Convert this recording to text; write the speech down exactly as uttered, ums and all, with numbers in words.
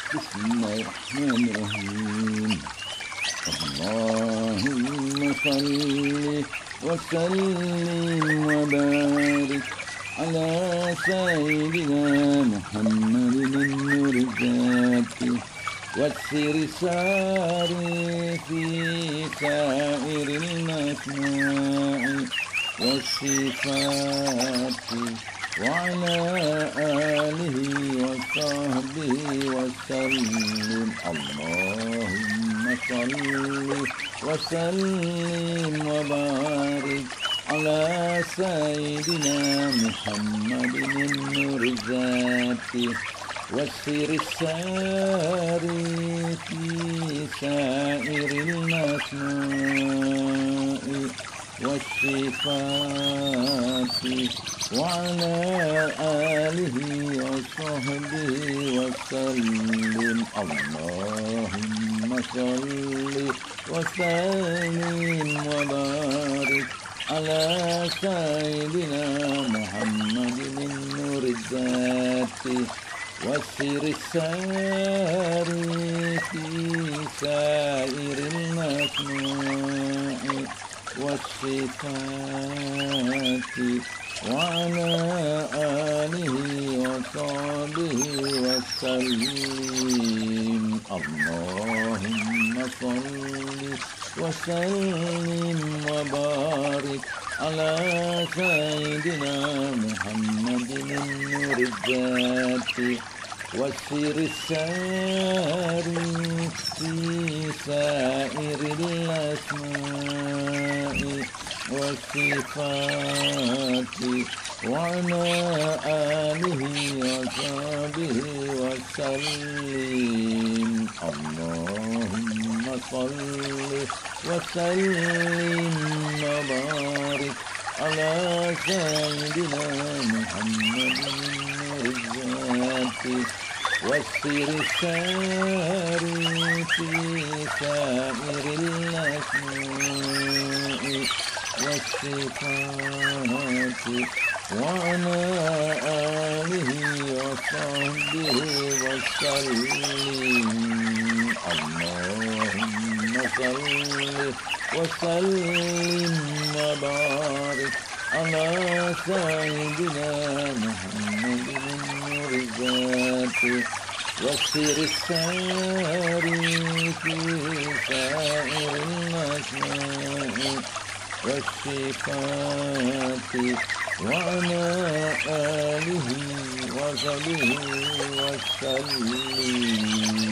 بسم الله الرحمن الرحيم. اللهم صل وسلم وبارك على سيدنا محمد النور الذاتي والسر الساري في سائر الأسماء والصفات وعلى آله وصحبه وسلم. اللهم صل وسلم وبارك على سيدنا محمد النور الذاتي والسر الساري في سائر الأسماء والصفات وعلى آله وصحبه وسلم. اللهم صل وسلم وبارك على سيدنا محمد النور الذاتي والسر الساري في سائر الأسماء والصفات وعلى آله وصحبه وسلم. اللهم صل وسلم وبارك على سيدنا محمد النور الذاتي والسر الساري في سائر الأسماء والصفات وعلى آله وصحبه وسلم. اللهم صل وسلم وبارك على سيدنا محمد النور الذاتي والسر الساري في سائر الأسماء والصفات وعلى آله وصحبه وسلم. اللهم صل وسلم وبارك على سيدنا محمد النور الذاتي والسر الساري في سائر الأسماء والصفات وعلى آله وصحبه وسلم.